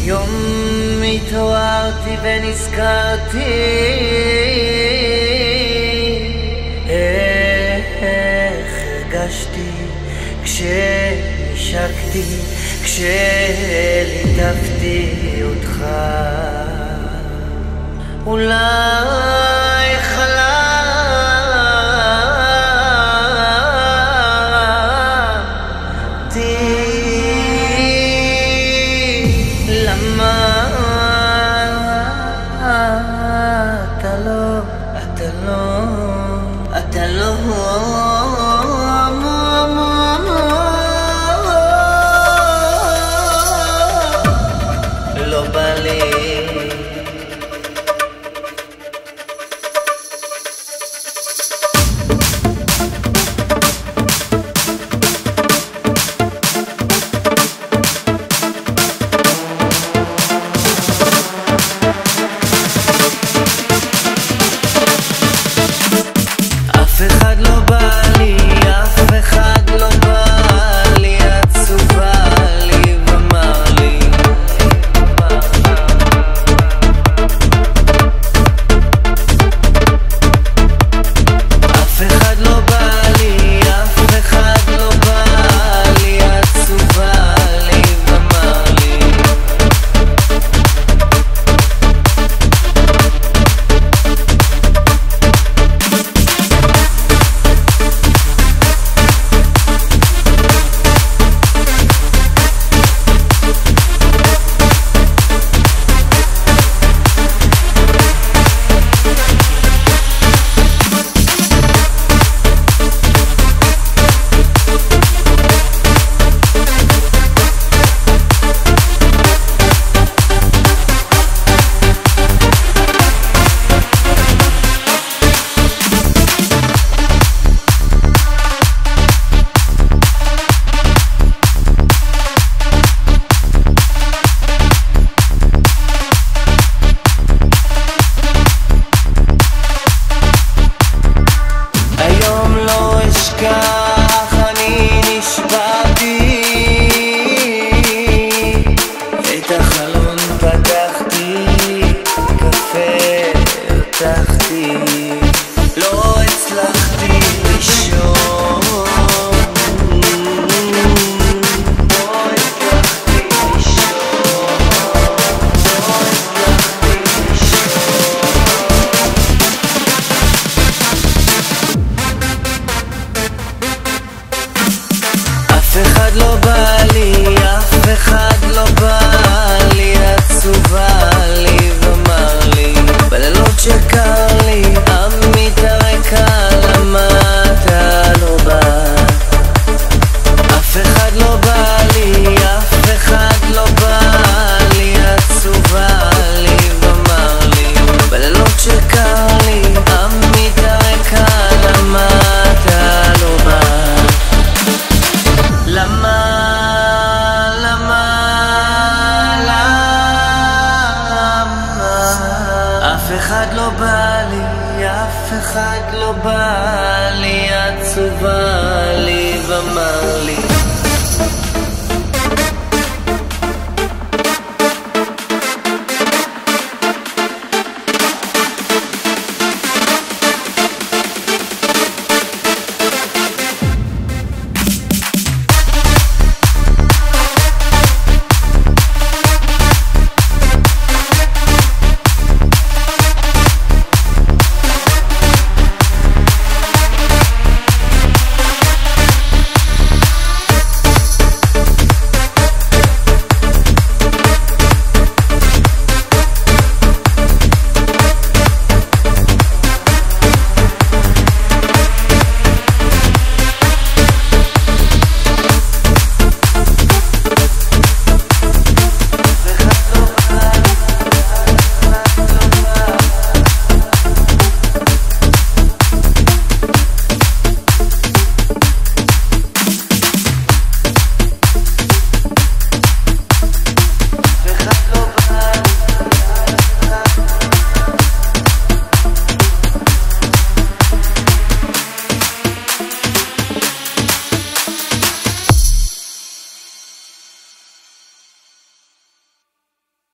יום התעוררתי ונזכרתי איך הרגשתי כשנשקתי, כשליטפתי אותך. אולי חלמתי, למה אתה לא לא בא לי. אף אחד לא בא לי, אף אחד לא בא לי, עצובה לי ואמר לי. אף אחד לא בא לי, אף אחד לא בא לי, עצובה לי ואמר לי. אני נשבעתי, את החלון פתחתי, קפה הרתחתי, לא הצלחתי לישון, לא הצלחתי לישון, לא הצלחתי לישון. אף אחד לא בא לי, אף אחד לא בא לי, עצובה לי ואמר לי. בלילות שקר לי, עמית הרקע, למה אתה לא בא? אף אחד לא בא לי, אף אחד לא בא לי, עצובה לי ואמר לי. בלילות שקר לי, עמית הרקע, למה אתה לא בא? אף אחד לא בא לי, אף אחד לא בא לי, עצובה לי ואמר לי.